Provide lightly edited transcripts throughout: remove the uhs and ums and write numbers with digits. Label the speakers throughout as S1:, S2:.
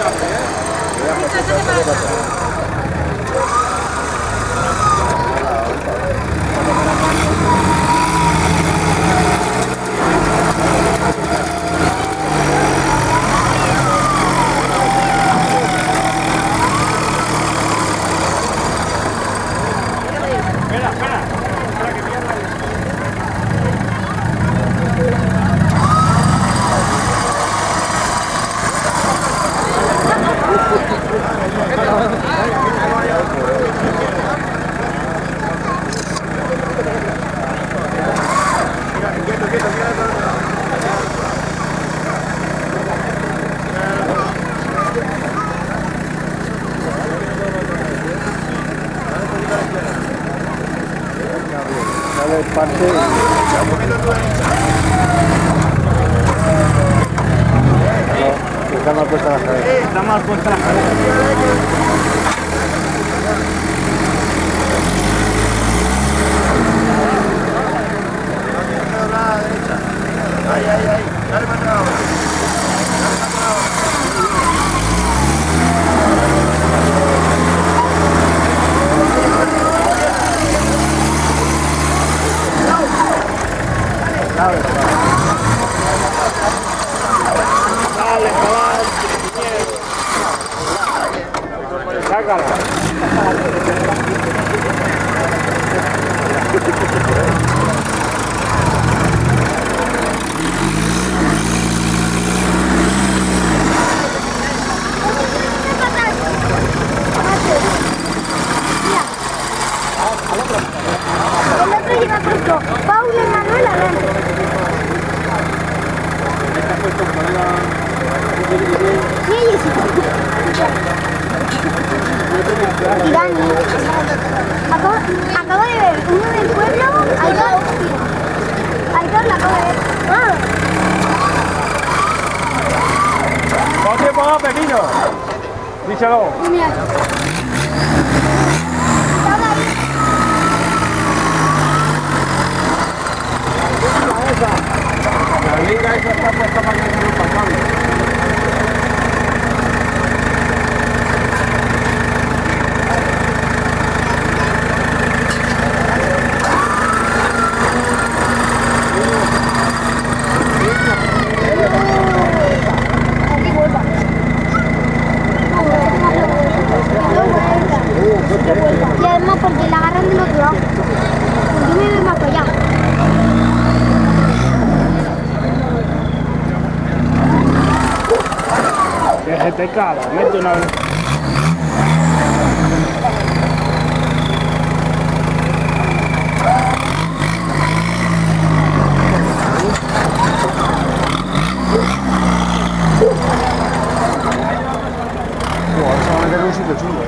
S1: Está mal puesta la cabeza. Está mal puesta la cabeza. Ahí, dale para atrás. Dale, chaval. Sácala.
S2: El otro lleva puesto Paula y Manuel adentro. Sí, sí. Y Dani. Acabo de ver uno del pueblo. Aitor la acabo de ver.
S1: ¿Cuánto tiempo va, Pequeño? Díselo.
S2: Mira.
S1: La liga esa está puesta para que no pasamos.
S2: Y además porque la agarran del otro lado. Yo me voy más para allá.
S1: Que se te caga, mete una vez. Ahora se va a meter en un sitio chulo,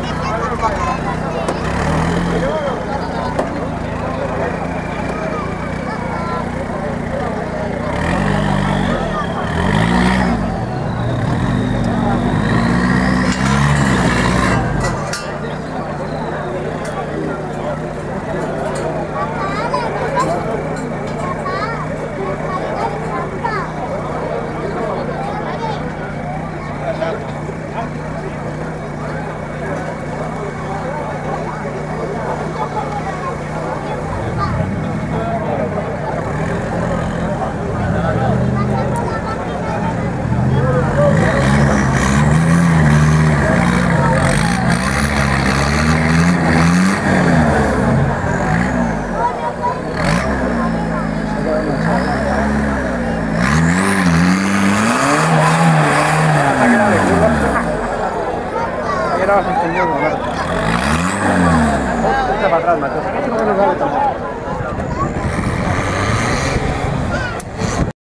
S1: Era más entendido, ¿no? Para atrás, macho.